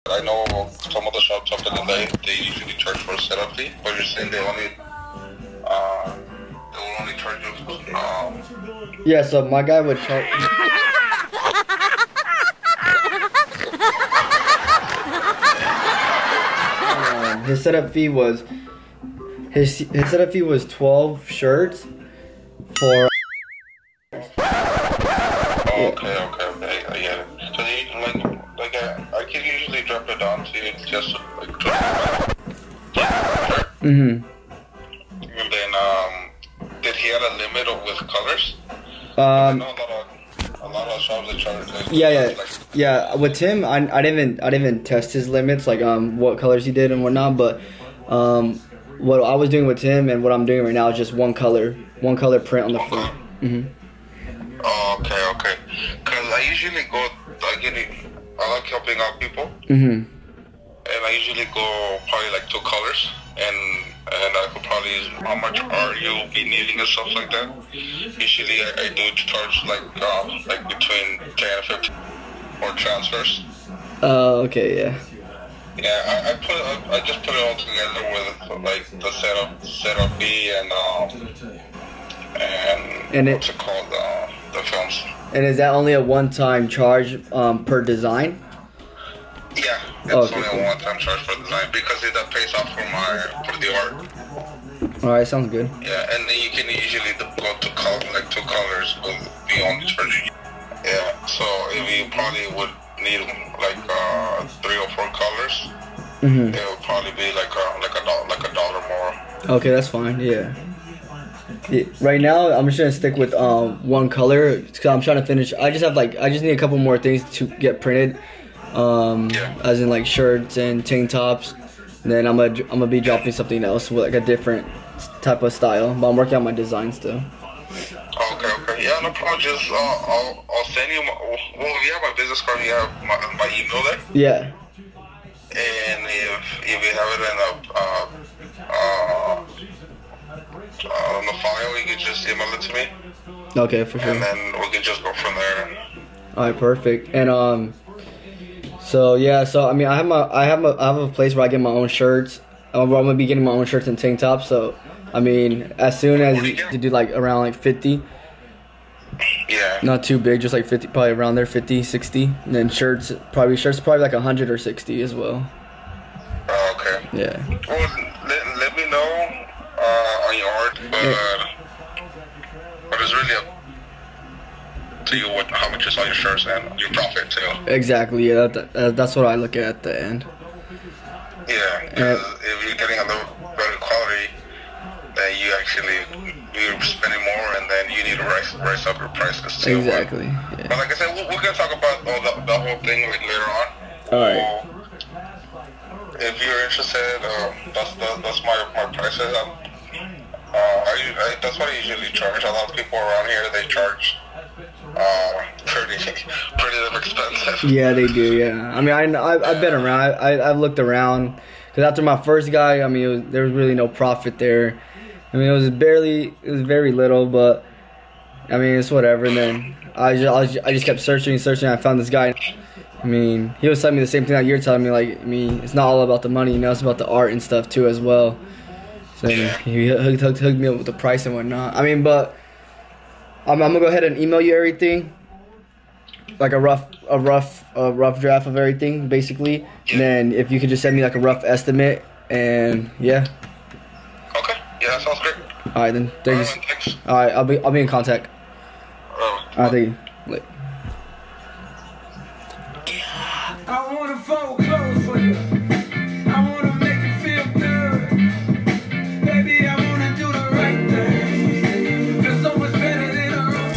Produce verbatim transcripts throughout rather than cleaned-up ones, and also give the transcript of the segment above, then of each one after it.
I know some of the shops up in L A, they usually charge for a setup fee, but you're saying they only, uh, they will only charge you, um... Yeah, so my guy would charge... um, his setup fee was... His, his setup fee was twelve shirts for... Oh, okay, okay, okay, I get it. So they, like, like I, I can usually drop it down to you just like Mm-hmm. And then, um, did he have a limit of, with colors? Um, I know a lot of, a lot of shops that charge like, yeah, yeah, like, yeah. With Tim, I, I didn't even, I didn't even test his limits, like um, what colors he did and whatnot. But um, what I was doing with Tim and what I'm doing right now is just one color, one color print on the front. Mm-hmm. Oh, okay, okay. Cause I usually go, I get it, I like helping out people. Mm-hmm. And I usually go probably like two colors, and and I could probably how much are you be needing and stuff like that. Usually I, I do charge like um like between ten and fifteen or transfers. Oh, uh, okay, yeah. Yeah, I, I put I, I just put it all together with like the setup setup fee and um and, and it, what's it called uh, the films. And is that only a one-time charge um, per design? Yeah, it's oh, okay, only cool. a one-time charge for design because it that pays off for my for the art. All right, sounds good. Yeah, and then you can usually go to color, like two colors will be only charging. Yeah, so if you probably would need like uh, three or four colors, mm-hmm. it would probably be like a like a dollar like a dollar more. Okay, that's fine. Yeah. Yeah, right now, I'm just gonna stick with um, one color because I'm trying to finish. I just have like I just need a couple more things to get printed, um, yeah. as in like shirts and tank tops. And then I'm gonna I'm gonna be dropping something else with like a different type of style. But I'm working on my design still. Okay, okay, yeah, no problem. Just uh, I'll I'll send you. My, well, you have my business card. You have my, my email there. Yeah. And if if you have it in a uh, uh, Uh, on the file, you can just email it to me. Okay, for sure. And then we can just go from there. All right, perfect. And um, so yeah, so I mean, I have my, I have a, I have a place where I get my own shirts. I'm, I'm gonna be getting my own shirts and tank tops. So, I mean, as soon as you, to do like around like fifty. Yeah. Not too big, just like fifty, probably around there, fifty, sixty. And then shirts, probably shirts, probably like a hundred or sixty as well. Oh, okay. Yeah. Well, let, let me know. Uh, on your art, but, yeah. but it's really up to you what, how much you sell your shirts and your profit too. Exactly, yeah, that, that, that's what I look at at the end. Yeah, because uh, if you're getting a little better quality, then you actually, you're spending more and then you need to rise, rise up your prices too. Exactly, but, yeah. but like I said, we're, we're going to talk about all the, the whole thing like later on. Alright. So, if you're interested, uh, that's, that's, that's my, my prices. I'm, Uh, I, I, that's what I usually charge. A lot of people around here, they charge uh, pretty, pretty expensive. Yeah, they do. Yeah, I mean, I, I I've been around. I, I I've looked around because after my first guy, I mean, it was, there was really no profit there. I mean, it was barely, it was very little, but I mean, it's whatever. And then I just, I just, I just kept searching, searching. I found this guy. I mean, he was telling me the same thing that you're telling me. Like, I mean, it's not all about the money, you know, it's about the art and stuff too as well. So yeah. he hooked, hooked, hooked me up with the price and whatnot. I mean, but I'm, I'm gonna go ahead and email you everything, like a rough, a rough, a rough draft of everything, basically. Yeah. And then if you could just send me like a rough estimate, and yeah. Okay. Yeah, that sounds great. All right then. Thank All you. right, thanks. All right, I'll be, I'll be in contact. Uh, All right, thank you. Later. I wanna fold clothes for you. I wanna make you feel good. Baby, I wanna do the right thing. Feel so much better than a road.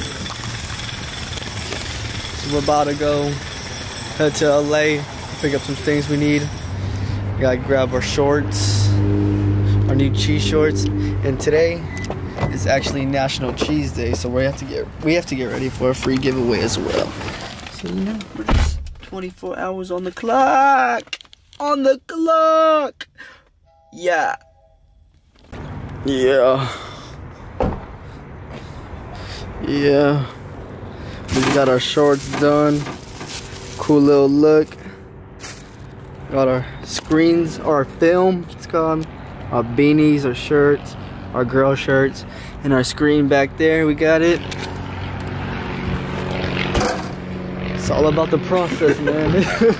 So we're about to go head to L A, pick up some things we need. We gotta grab our shorts, our new cheese shorts, and today is actually National Cheese Day, so we have to get we have to get ready for a free giveaway as well. So you know, we're just twenty-four hours on the clock. On the clock. Yeah. Yeah. Yeah. We got our shorts done. Cool little look. Got our screens, or our film, it's called. Our beanies, our shirts, our girl shirts, and our screen back there. We got it. It's all about the process, man.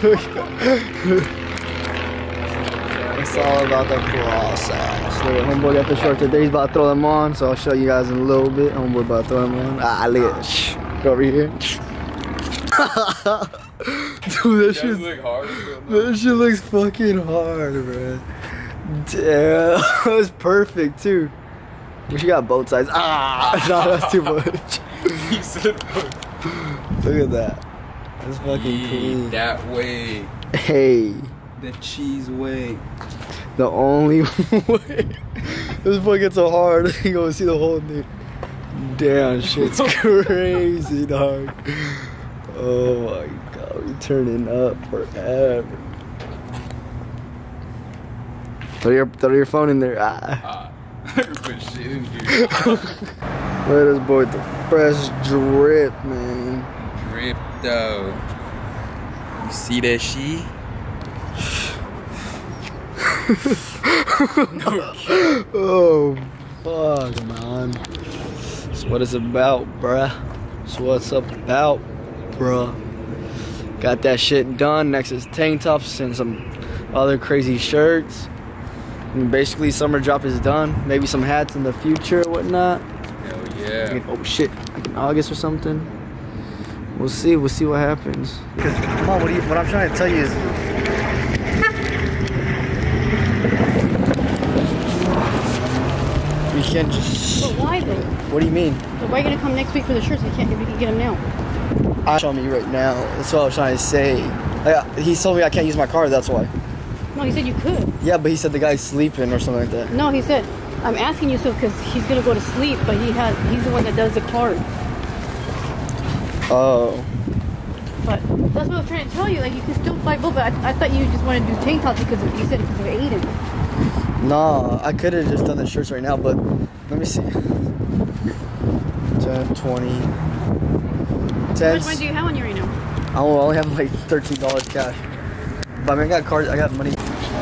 It's all about the process. Look, homeboy got the shorts today. He's about to throw them on, so I'll show you guys in a little bit. Homeboy about to throw them on. Ah, look at it. Go over here. Dude, that shit, look hard, that shit looks fucking hard, bro. Damn, that's perfect too. Wish you got both sides. Ah, no, that's too much. He said, look at that. That's fucking cool. That way. Hey. The cheese way. The only way. This fucking so hard. You gonna see the whole thing. Damn, shit's crazy, dog. Oh my god, we turning up forever. Throw your, throw your phone in there. Ah. Ah. Put shit in here. Look at this boy with the fresh drip, man. Drip though. You see that shit? Oh, fuck, man. That's what it's about, bruh. That's what it's about, bruh. Got that shit done. Next is tank tops and some other crazy shirts. And basically, summer drop is done. Maybe some hats in the future or whatnot. Hell yeah. Oh shit, like in August or something. We'll see. We'll see what happens. Cause come on, what, do you, what I'm trying to tell you is. You can't just. But why though? What do you mean? So why are you gonna come next week for the shirts? I can't. If we can get them now. I'm showing you right now. That's what I was trying to say. Like, he told me I can't use my card. That's why. No, he said you could. Yeah, but he said the guy's sleeping or something like that. No, he said I'm asking you so because he's gonna go to sleep, but he has. He's the one that does the card. Oh. But that's what I was trying to tell you. Like you can still fly both, but I, I thought you just wanted to do tank tops because of, you said because of Aiden. No, I could have just done the shirts right now, but let me see. ten, twenty. How much money do you have on you right now? I only have like thirteen dollars cash. But I mean, I got cards, I got money.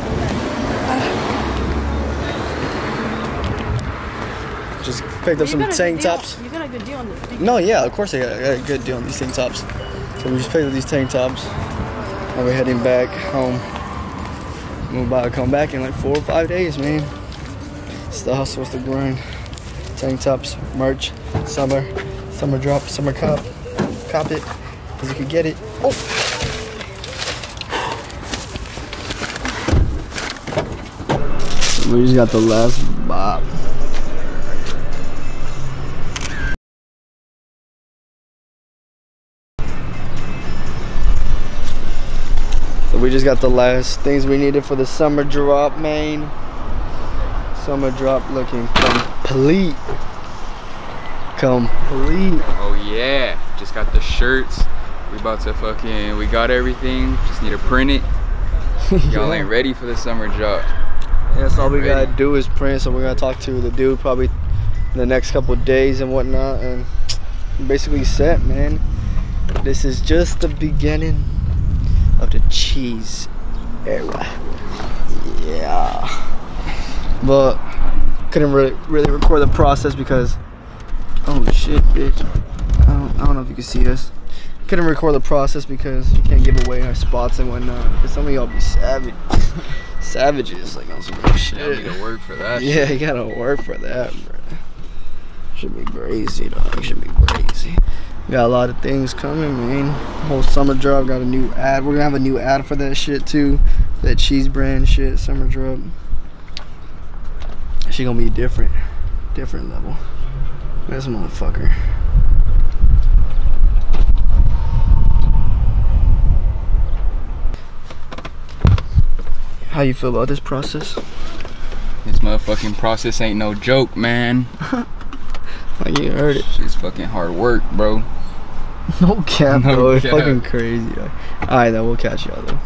Just picked up You some got a tank good deal- tops. You got a good deal on this thing. No, yeah, of course I got, I got a good deal on these tank tops. So we just picked up these tank tops. And we're heading back home. We're about to come back in like four or five days, man. It's the hustle, it's the grind. Tank tops, merch, summer, summer drop, summer cop. Cop it, because you can get it. Oh! We just got the last bop. So we just got the last things we needed for the summer drop, man. Summer drop looking complete. Complete. Oh yeah. Just got the shirts. We about to fucking, we got everything. Just need to print it. Y'all ain't ready for the summer drop. Yeah, that's all we Ready. gotta do is print. So we're gonna talk to the dude probably in the next couple of days and whatnot, and basically set, man. This is just the beginning of the cheese era. Yeah, but couldn't really really record the process because oh shit, bitch. I don't, I don't know if you can see this. Couldn't record the process because you can't give away our spots and whatnot. Because some of y'all be savage. Savages, like on some real shit. Yeah, you gotta work for that. Yeah, shit. you gotta work for that, bro. Should be crazy, dog. Should be crazy. Got a lot of things coming, man. Whole summer drop. Got a new ad. We're gonna have a new ad for that shit too. That cheese brand shit. Summer drop. She gonna be different, different level. This motherfucker. How you feel about this process? This motherfucking process ain't no joke, man. Like you heard it. Shit's fucking hard work, bro. No cap, No bro. It's cap. fucking crazy. Alright, then we'll catch y'all though.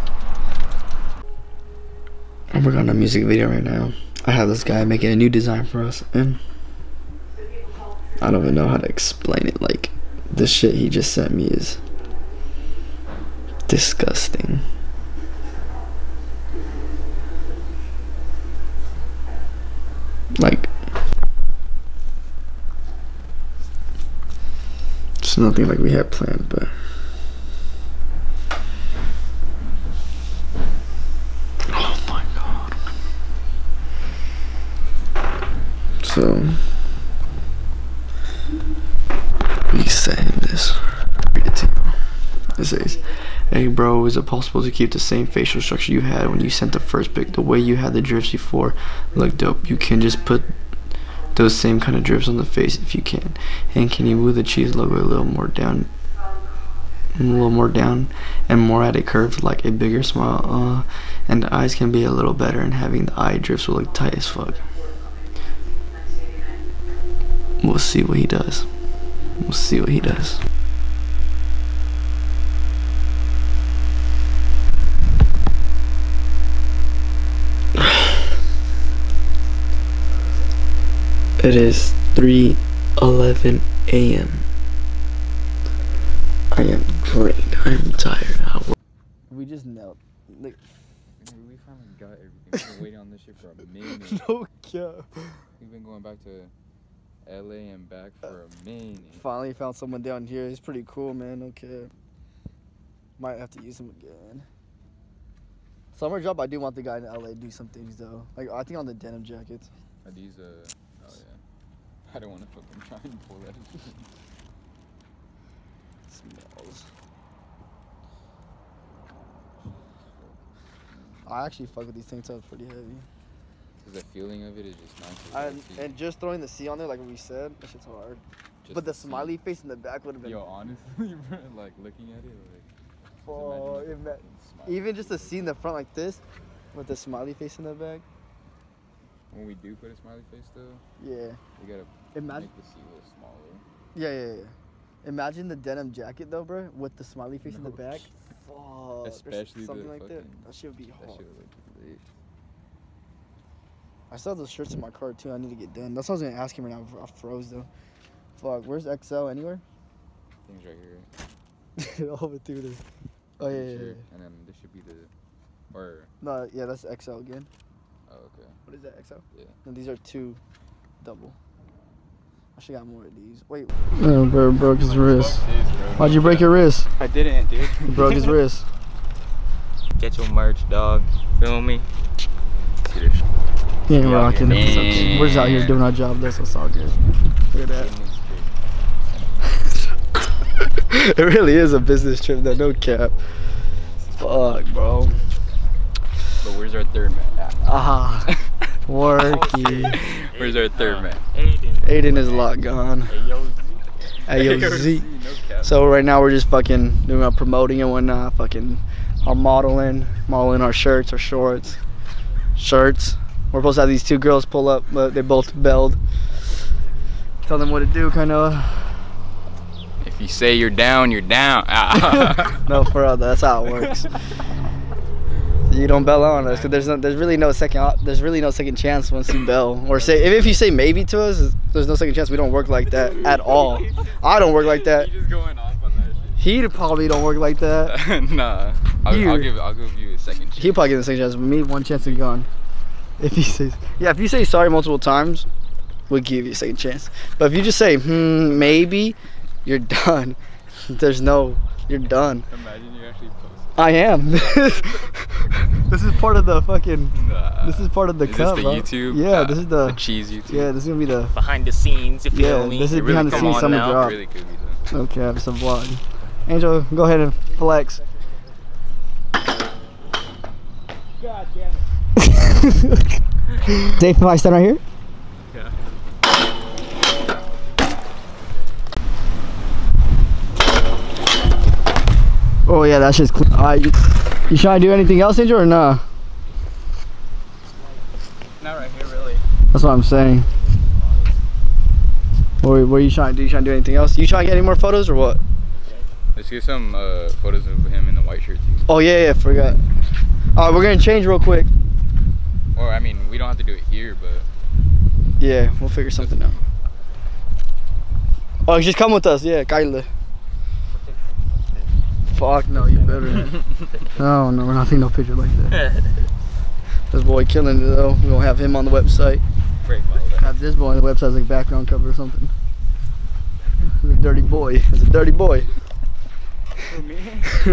I'm working on a music video right now. I have this guy making a new design for us, and I don't even know how to explain it. Like, the shit he just sent me is disgusting. nothing like we had planned, but oh my god. So we saying this. Read it to you. It says, hey bro, is it possible to keep the same facial structure you had when you sent the first pic? The way you had the drifts before looked dope. You can just put those same kind of drifts on the face if you can. And can you move the cheese logo a little more down, a little more down and more at a curve, like a bigger smile? Uh, and the eyes can be a little better, and having the eye drifts will look tight as fuck. We'll see what he does. We'll see what he does. It is three eleven a m I am drained. I am tired. We just knelt. Like, we finally got everything. We've been waiting on this shit for a minute. No cap. We've been going back to L A and back for a minute. Finally found someone down here. He's pretty cool, man. No cap. Might have to use him again. Summer job, I do want the guy in L A to do some things though. Like I think on the denim jackets. Are these uh? Oh yeah. I don't want to fucking try and pull that. Smells. I actually fuck with these tank tops pretty heavy. Cause the feeling of it is just nice. And, and just throwing the C on there, like we said, that shit's hard. Just but the smiley face in the back would have been. Yo, honestly, bro, like looking at it, like. Oh, just ima even just the C in the front like this, with the smiley face in the back. When we do put a smiley face though, yeah, we gotta Imagine make the C a little smaller. Yeah, yeah, yeah. Imagine the denim jacket though, bro, with the smiley face no. in the back. Fuck. Especially something the like fucking, that. That shit would be hard. That shit would look lit. I still have those shirts in my car too. I need to get done. That's what I was gonna ask him right now. I froze though. Fuck. Where's X L anywhere? Things right here. Right? Over through there. Oh yeah, yeah, sure. yeah. And then this should be the, or. No, yeah, that's X L again. Oh, okay. What is that, X L? Yeah. And these are two double. I should got more of these. Wait. Oh, bro, broke his wrist. This, Why'd you break your wrist? I didn't, dude. He broke his wrist. Get your merch, dog. Feel me? He ain't rocking. Man. We're just out here doing our job. That's what's all good. Look at that. It really is a business trip, though. No cap. Fuck, bro. But where's our third man? Ah, worky. Where's our third man? Aiden. Aiden is a lot gone. Ayo Z. Ayo Z. No cap. So right now we're just fucking doing our promoting and whatnot. Fucking our modeling, modeling our shirts, our shorts, shirts. We're supposed to have these two girls pull up, but they both bailed. Tell them what to do, kind of. If you say you're down, you're down. No, for real, that's how it works. You don't bail on us, cause there's no, there's really no second op- there's really no second chance once you bail or say if, if you say maybe to us, there's no second chance. We don't work like that at all. I don't work like that. Just going off on that He probably don't work like that. shit. Nah, I'll, You- I'll give I'll give you a second chance. He'll probably get the second chance. Me, one chance and gone. If he says, yeah, if you say sorry multiple times, we'll give you a second chance. But if you just say hmm maybe, you're done. There's no, you're done. Imagine you actually post. I am. This is part of the fucking. Nah. This is part of the Is cup, this the bro. YouTube? Yeah, uh, this is the. the cheese YouTube. Yeah, this is gonna be the. Behind the scenes, you feel Yeah, me? this is It really behind the come scenes on summer now. drop. Really could be done. Okay, it's a vlog. Angel, go ahead and flex. God damn it. Dave, if I stand right here? Yeah. Oh yeah, that's just clean. Alright, you, you trying to do anything else, Angel, or nah? Not right here, really. That's what I'm saying. What, what are you trying to do? You trying to do anything else? You trying to get any more photos or what? Let's get some uh, photos of him in the white shirt too. Oh yeah, yeah, forgot. Alright, we're gonna change real quick. Or I mean, we don't have to do it here, but Yeah, we'll figure something out. Oh, just come with us. Yeah, Kyle. Fuck no, you better. No, no, we're not taking no picture like that. This boy killing it though. We're gonna have him on the website. Break my leg. Have this boy on the website as like background cover or something. He's a dirty boy. He's a dirty boy. For me?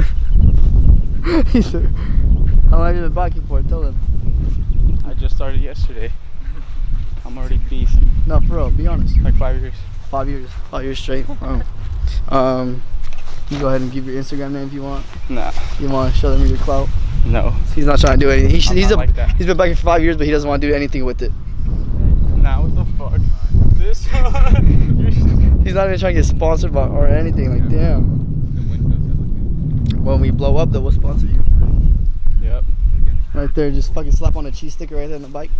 He said, how long have you been biking for? Tell him. I just started yesterday. I'm already beast. No, for real. Be honest. Like five years. Five years. Five years straight. Oh. Um, you go ahead and give your Instagram name if you want. Nah. You want to show them your clout? No. He's not trying to do anything. He, I'm he's not a, like that. he's been biking for five years, but he doesn't want to do anything with it. Nah, what the fuck? This one? He's not even trying to get sponsored by or anything. Like, damn. When we blow up, though, we'll sponsor you. Yep. Right there, just fucking slap on a cheese sticker right there on the bike.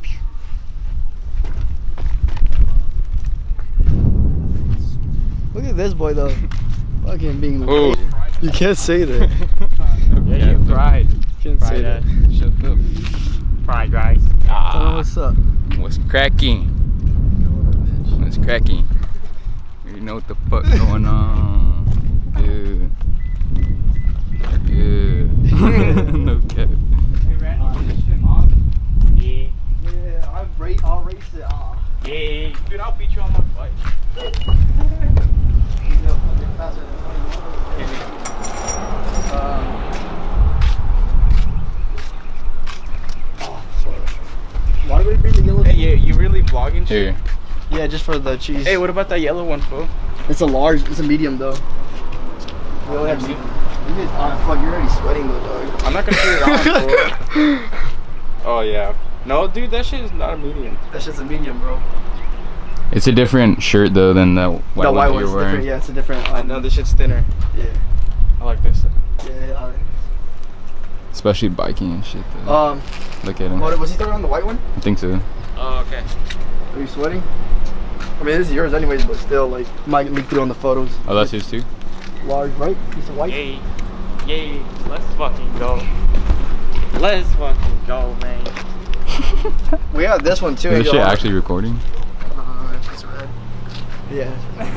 Look at this boy though. Fucking being. Oh. You can't say that. Yeah, you fried. You can't say that. Shut up. Fried rice. Tell him Ah, what's up. what's cracking? What's cracking? You know what the fuck going on? Good. Good. No cap. Hey, Randy, you this shit off? Yeah. Yeah, I'll race, I'll race it off. Yeah. Dude, I'll beat you on my bike. Um, why do we bring the yellow? Hey, yeah, you really vlogging shit? Here. Yeah, just for the cheese. Hey, what about that yellow one, fool? It's a large, it's a medium though. We only have medium. You did, oh, fuck, you're already sweating though, dog. I'm not gonna put it on, fool. Oh, yeah. No, dude, that shit is not a medium. That's just a medium, bro. It's a different shirt though than the white the one white that one's you're wearing. different. Yeah, it's a different. I Um, know this shit's thinner. Yeah. I like this. Yeah. yeah Especially biking and shit though. I- um, Look at him. what, was he throwing on the white one? I think so. Oh, okay. Are you sweating? I mean, this is yours anyways, but still, like, might leak through on the photos. Oh, that's his too? Large, right? Piece of white. Yay. Yay. Let's fucking go. Let's fucking go, man. We have this one too. Is this yo. shit actually recording? Uh, it's red. Yeah.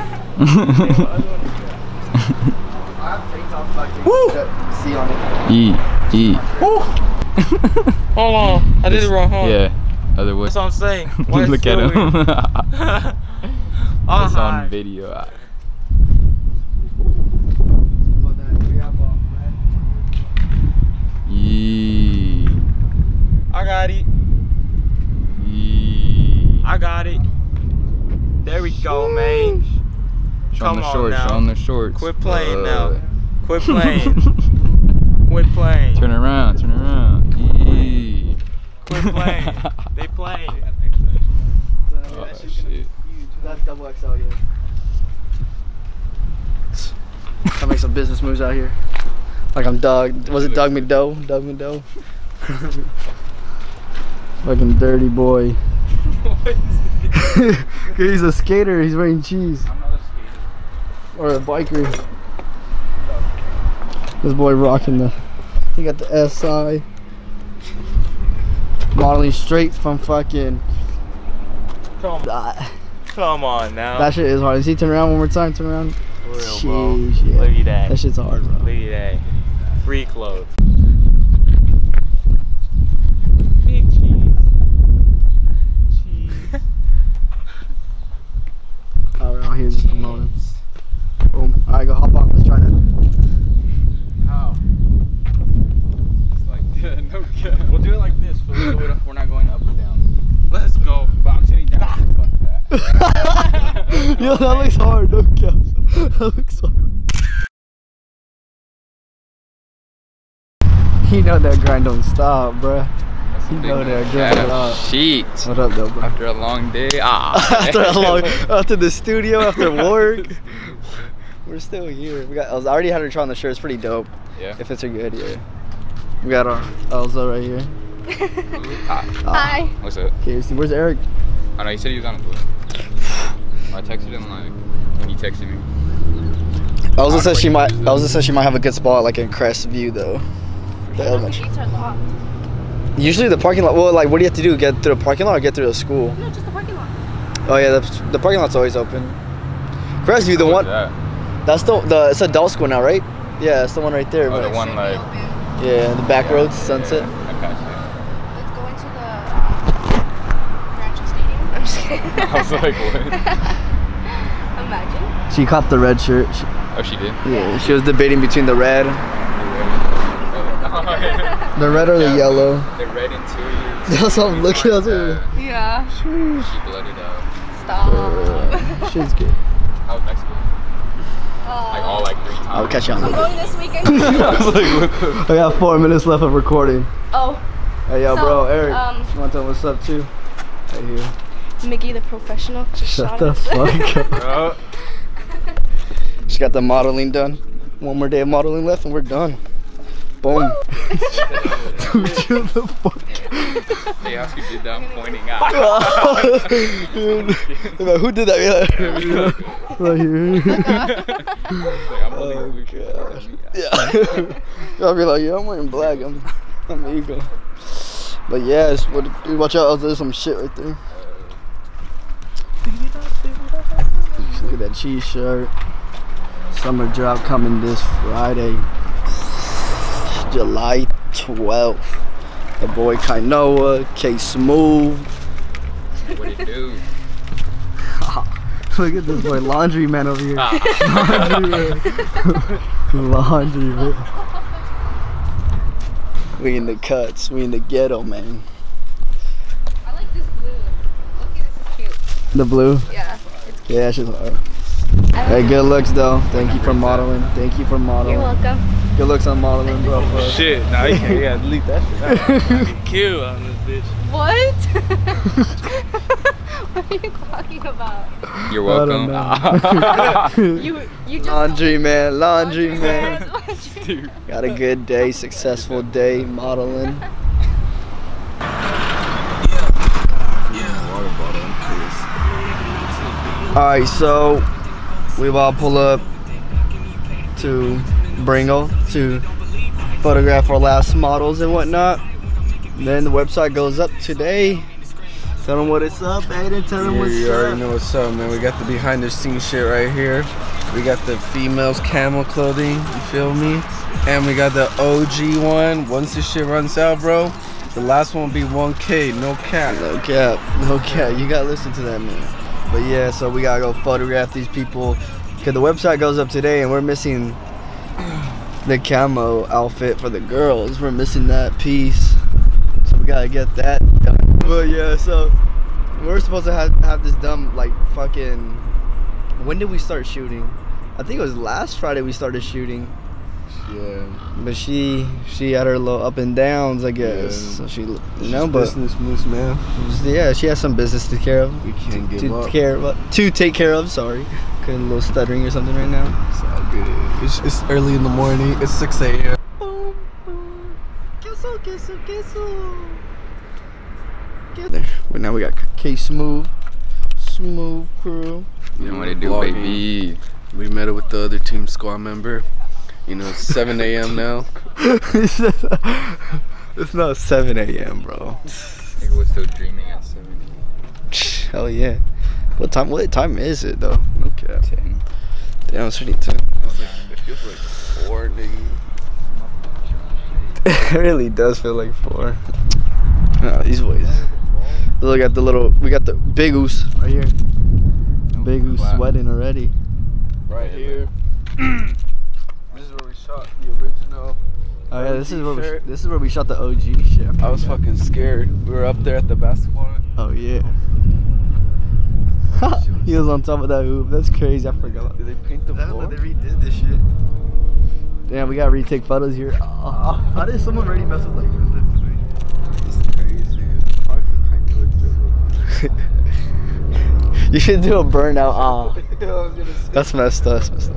I have tank tops back there. See on it. Eat, eat. Hold on. I did it wrong, huh? Yeah, other way. That's what I'm saying. Why Look at him. Oh, It's hi. on video. But then we have um, red. Yee. I got it. Yee. I got it. There we go, man. Show Come them the on shorts. now. Show them the shorts. Quit playing Uh, now. Quit playing. Quit playing. Turn around. Turn around. Yee. Quit playing. They playing. Oh shit. That's double X L, yeah. I make some business moves out here. Like I'm Doug. Was it Doug McDough? Doug McDough? Fucking dirty boy. He's a skater. He's wearing cheese. I'm not a skater. Or a biker. This boy rocking the. He got the S I. Modeling straight from fucking. Come, That, come on now. that shit is hard. See, turn around one more time. Turn around. For real, bro. Jeez, yeah. Look at that. That shit's hard, bro. Look at that. Free clothes. Big cheese. Cheese. Oh, we're out here just promoting. Boom. Alright, go hop on. Let's try that. How? It's like no cap. We'll do it like this, so we don't- we're not going up and down. Let's go. But I'm sitting down. Fuck that. Yo, that looks hard. No cap. That looks hard. You know that grind don't stop, bruh. You know that grind don't stop. Sheet. What up, though, bro? After a long day. Ah. after a long, after the studio, after work, we're still here. We got. I was I already had her try on the shirt. It's pretty dope. Yeah. If it's a good, yeah. We got our Elsa right here. Hi. Hi. What's up? Okay, see, where's Eric? I know he said he was on his way. I texted him like when he texted me. Elsa says she might. Elsa says she might have a good spot like in Crestview though. The The elementary. gates are locked. Usually the parking lot. Well, like, what do you have to do? Get through the parking lot or get through the school? No, just the parking lot. Oh yeah, the, the parking lot's always open. Crestview, the one. Yeah. That's the the. It's adult school now, right? Yeah, it's the one right there. Oh, but- the one like. Yeah, the back roads, Sunset. I got Let's go into the um, Rancho Stadium. I'm just kidding. you. I was like, what? I'm Imagine. She copped the red shirt. She, Oh, she did? yeah, she was debating between the red, the red or the Yeah. yellow. The red interior. That's what I'm looking at. Uh, Yeah. she blooded out. Stop. She's good. How was Mexico? Like all like three times. I'll catch you on I'm the going this weekend. I got four minutes left of recording. Oh, Hey, yo, So, bro, Eric. um, you want to tell what's up, too? Right here. Mickey the professional just Shut shot the us. fuck up. Oh. Just got the modeling done. One more day of modeling left and we're done. Boom. Dude, chill the fuck. They asked who did that, I'm pointing out. Dude, like, who did that? Yeah. Right here. Like, I'm holding Oh, a blue shirt for gosh. me. Yeah. I'll be like, yeah, I'm wearing black. I'm, I'm eagle. But yes, what, dude, watch out. There's some shit right there. Look at that cheese shirt. Summer drop coming this Friday, July twelfth. The boy Kainoa, K Smooth. What it do? Look at this boy, Laundry Man over here. Ah. Laundry Man. Laundry Man. We in the cuts. We in the ghetto, man. I like this blue. Look, this is cute. The blue. Yeah. It's cute. Yeah, she's alright. I Hey, like good looks though. Thank you for modeling. Thank you for it. modeling. You're welcome. Good looks on modeling, bro. For us. Shit, nah, you can't. Yeah, delete that shit. I get killed on this bitch. What? What are you talking about? You're I don't welcome. know. You you just Laundry man, laundry man. Laundry. Got a good day, successful day modeling. Alright, so we've all pulled up to Bringle to photograph our last models and whatnot. Then the website goes up today. Tell them what it's up, Aiden. Tell them Yeah, what's you already up. know what's up, man. We got the behind the scenes shit right here. We got the females camel clothing, you feel me? And we got the O G one. Once this shit runs out, bro, the last one will be one K, no cap. No cap, no cap. You gotta listen to that, man. But yeah, so we gotta go photograph these people because the website goes up today, and we're missing the camo outfit for the girls. We're missing that piece, so we gotta get that done. But yeah, so we're supposed to have have this done like fucking. When did we start shooting? I think it was last Friday we started shooting. Yeah. But she she had her little up and downs, I guess. Yeah. So she, you She's know, but business moose, man. yeah, she has some business to care of. We can't give to up. care of, to take care of. Sorry, couldn't a little stuttering or something right now. It's all good. It's, it's early in the morning. It's six A M Boom, boom. Queso, queso, queso. Get there. Well, now we got K Smooth, Smooth Crew. You know what it do, Vlogging. baby. We met up with the other team squad member. You know, it's seven A M now. It's not seven A M, bro. Nigga was still dreaming at seven. Hell yeah. What time? What time is it though? Okay. ten. Damn, it's already ten. It feels like four, nigga. It really does feel like four. Oh, these boys. Look at the little. We got the big goose right here. Big goose sweating already. Right here. This is where we shot the original. Oh yeah, this is where we, shirt. this is where we shot the O G shit. I was fucking scared. We were up there at the basketball. Oh yeah. He was on top of that hoop. That's crazy. I forgot. Did they paint the floor? They redid this shit. Damn, we gotta retake photos here. Oh, how did someone already mess with like This is crazy. I could kind of You should do a burnout. Ah, I was gonna say. that's messed up. That's messed up.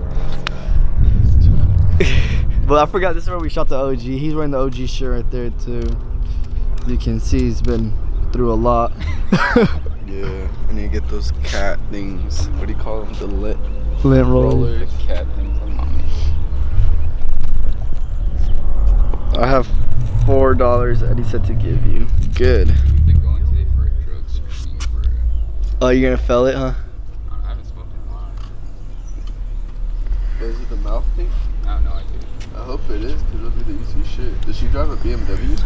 But I forgot this is where we shot the O G. He's wearing the O G shirt right there too. As you can see, he's been through a lot. Yeah, I need to get those cat things. What do you call them? The lit Lint rollers. rollers. Cat things on mommy. I have four dollars Eddie said to give you. Good. They're going today for a drug screening for. Oh, you're gonna fell it, huh? I haven't smoked in a while. Is it the mouth thing? I have no idea. I hope it is, because it'll be the easy shit. Does she drive a B M W?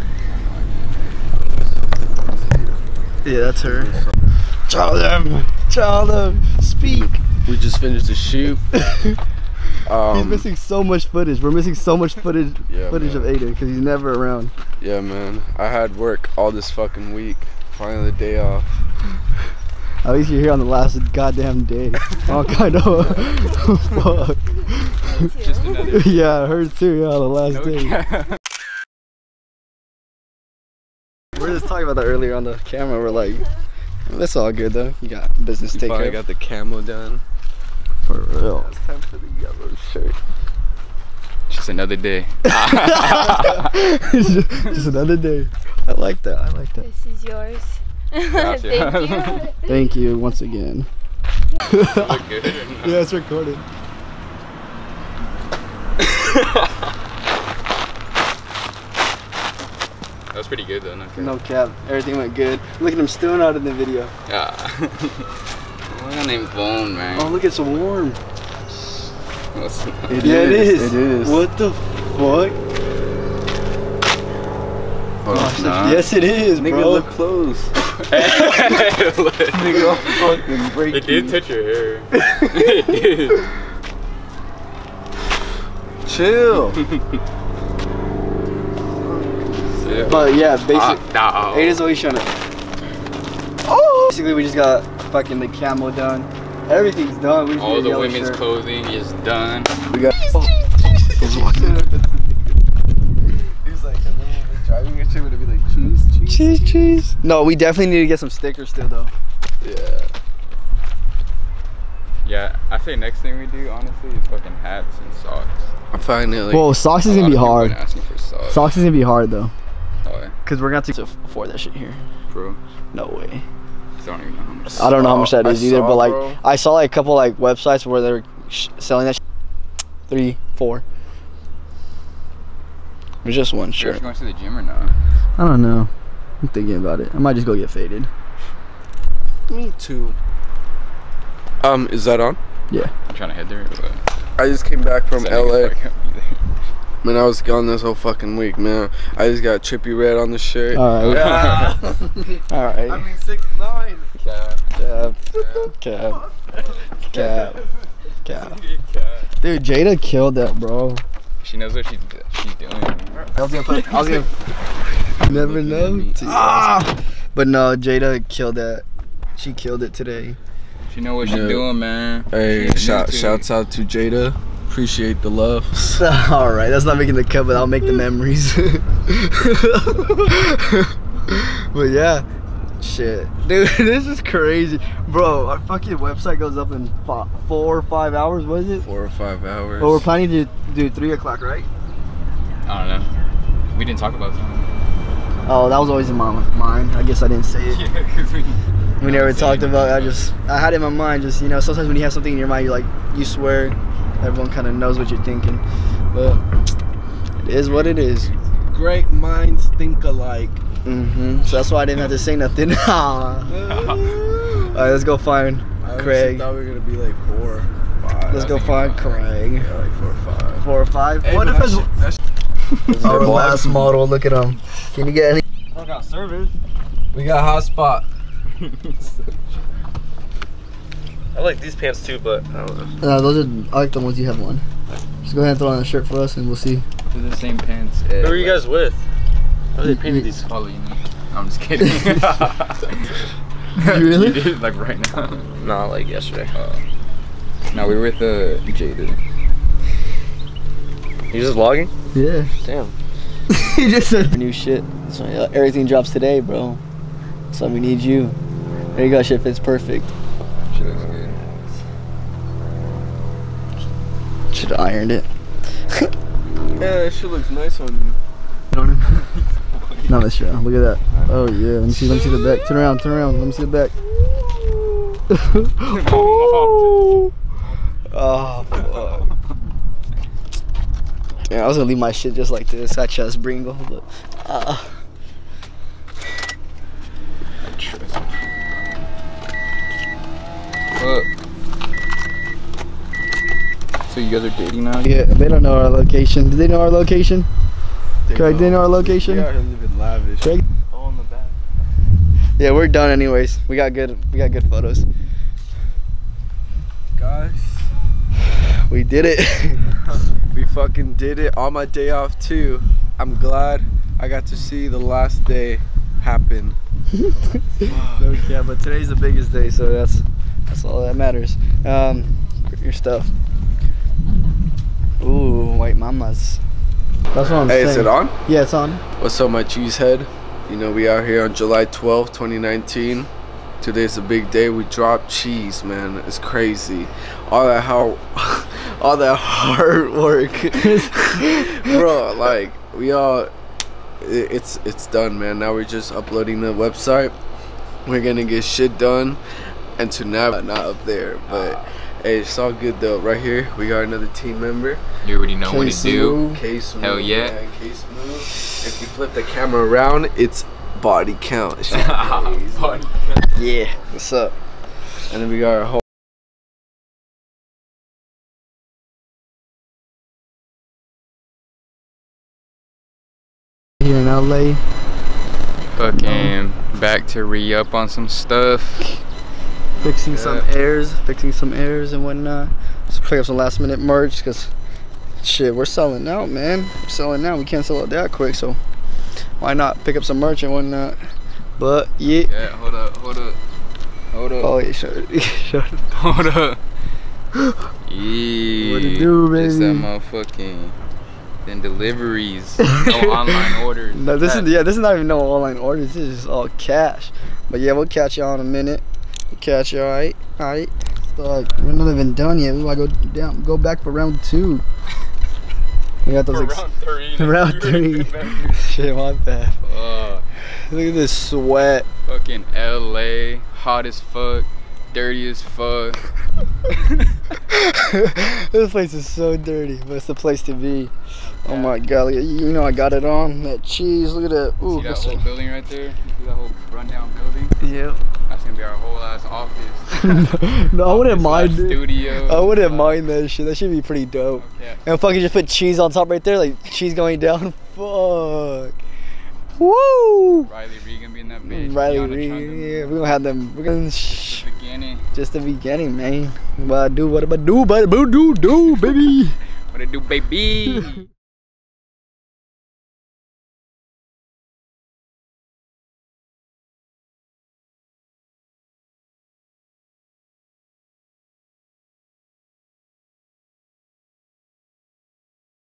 Yeah, that's her. Tell them, tell them, speak. We just finished the shoot. Um, he's missing so much footage. We're missing so much footage Yeah, footage man. of Aiden because he's never around. Yeah, man. I had work all this fucking week. Finally, the day off. At least you're here on the last goddamn day. Oh, kind of. Fuck. Just another. Yeah, I heard too. Yeah, on the last No day. cap. We were just talking about that earlier on the camera. We're like, that's all good though. You got business to take Finally care of. got the camo done. For real. It's time for the yellow shirt. Just another day. just, just another day. I like that. I like that. This is yours. Gotcha. Thank you. Thank you once again. Look good or not? Yeah, it's recorded. That was pretty good though. No cap. No cap. Everything went good. Look at him stewing out in the video. Yeah. Look at name Bone, man. Oh, look, it's warm. What's not? It yeah, is, it is. it is. What the fuck? Oh, Gosh, nah. yes, it is, Nigga, bro. look close. Nigga, I'll fucking break It did you. touch your hair. It did. Chill. Yeah. But yeah, basically, Ah, nah. Aiden's always trying to. Oh! Basically, we just got fucking the camo done. Everything's done. We just All need a the yellow women's shirt. clothing is done. We got. Oh. He's walking. He's like, and then when we're driving and shit, would it be like, cheese, cheese? Cheese, cheese. No, we definitely need to get some stickers still, though. Yeah. Yeah, I say next thing we do, honestly, is fucking hats and socks. I'm finally. Whoa, socks is A gonna lot be of people hard. been asking for socks. Socks is gonna be hard though, Oh, cause we're gonna have to afford that shit here. bro. No way. I don't even know how much. I don't know how much that I is either, saw, but like bro. I saw like a couple like websites where they're sh selling that. Sh Three, four. It's just one Sure. shirt. You going to the gym or not? I don't know. I'm thinking about it. I might just go get faded. Me too. Um, is that on? Yeah. I'm trying to head there. But I just came back from So L niggas A. probably can't be there. Man, I was gone this whole fucking week, man. I just got Trippy Red on the shirt. All right. All right. mean six nine. Cap. Cap. Cap. Cap. Cap. Dude, Jada killed that, bro. She knows what she, she's doing. I was gonna put. I was gonna. Never know. Ah! But no, Jada killed that. She killed it today. She know what she's Yeah. doing, man. Hey, She shout, new to shouts it. out to Jada. Appreciate the love. All right, that's not making the cut, but I'll make the memories. But yeah, shit, dude, this is crazy, bro. Our fucking website goes up in fi four or five hours. What is it? Four or five hours. Well, we're planning to do three o'clock, right? I don't know. We didn't talk about something. Oh, that was always in my mind. I guess I didn't say it. Yeah, because we. We never said talked it. about it. I just, I had it in my mind. Just, you know, sometimes when you have something in your mind, you like, you swear, everyone kind of knows what you're thinking. But it is what it is. Great minds think alike. Mm-hmm. So that's why I didn't have to say nothing. All right, let's go find I honestly Craig. thought we were gonna be like four, five. Let's go thinking find about Craig. Yeah, like four or five. Four or five. Hey, What but if that it's shit- that shit- our last model? Look at him. Can you get any? I got service. We got hotspot. I like these pants too, but I don't know. Uh, those are. I like the ones you have on. Just go ahead and throw on a shirt for us, and we'll see. They're the same pants. Who are you guys with? How are they painted these? Follow you. I'm just kidding. Really? You did, like right now. No, like yesterday. Uh, no, we were with uh, Jada. You just vlogging? Yeah. Damn. He just said new shit. So yeah, everything drops today, bro. So we need you. There you go. Shit fits perfect. She looks good. Should have ironed it. Yeah, that shit looks nice on you. Not this show. Look at that. Oh yeah. Let me see. Let me see the back. Turn around. Turn around. Let me see the back. Oh, oh fuck. Yeah, I was gonna leave my shit just like this. I chest Bringle, but uh. What? So you guys are dating now? Yeah, they don't know our location. Do they know our location? Craig, they know our location? We out here living lavish. Craig? Oh, in the back. Yeah, we're done anyways. We got good. We got good photos. Guys. We did it. We fucking did it on my day off too. I'm glad I got to see the last day happen. Yeah, but today's the biggest day, so that's that's all that matters. Um, your stuff. Ooh, white mamas. That's what I'm Hey, saying. is it on? Yeah, it's on. What's up, my cheesehead? You know, we out here on July twelfth, twenty nineteen. Today's a big day. We dropped cheese, man. It's crazy. All that how, all that hard work, bro. Like we all, it, it's it's done, man. Now we're just uploading the website. We're gonna get shit done, and to now not up there, but hey, it's all good though. Right here, we got another team member. You already know what to do. K-Smooth. Hell yeah. yeah K-Smooth. If you flip the camera around, it's body count. It's Body. Yeah. What's up? And then we got our whole. Here in L A. Fucking back to re-up on some stuff. Fixing Yeah. some airs, fixing some airs and whatnot. Just pick up some last minute merch because shit, we're selling out, man. We're selling out. We can't sell it that quick, so why not pick up some merch and whatnot? But yeah. Yeah, hold up, hold up, hold up. Oh, yeah, shut it. Shut it. Hold up. Yeah. What it do, Just that baby? motherfucking then deliveries. No online orders. No, this is yeah, this is not even no online orders. This is just all cash. But yeah, we'll catch y'all in a minute. We'll catch y'all, alright, alright. So like, we're not even done yet. We might go down, go back for round two. We got those For ex- round three. round three. Shit, my bad. Uh, Look at this sweat. fucking L A, hot as fuck, dirty as fuck. This place is so dirty, but it's the place to be. Oh my god, you you know I got it on. That cheese, look at that. Ooh, See that what's whole up? building right there? You see that whole rundown building? Yep. That's gonna be our whole ass office. No, I wouldn't Office mind slash it. Studio. I wouldn't slash- mind that shit. That should be pretty dope. Okay. And fucking just put cheese on top right there, like cheese going down. Fuck. Woo! Riley Regan being that bitch. Riley Deanna Reed, Chungum. yeah, we're gonna have them. We're gonna Just shh, the beginning. just the beginning, man. What I do, what I do, what I do, do, baby. What it do, baby?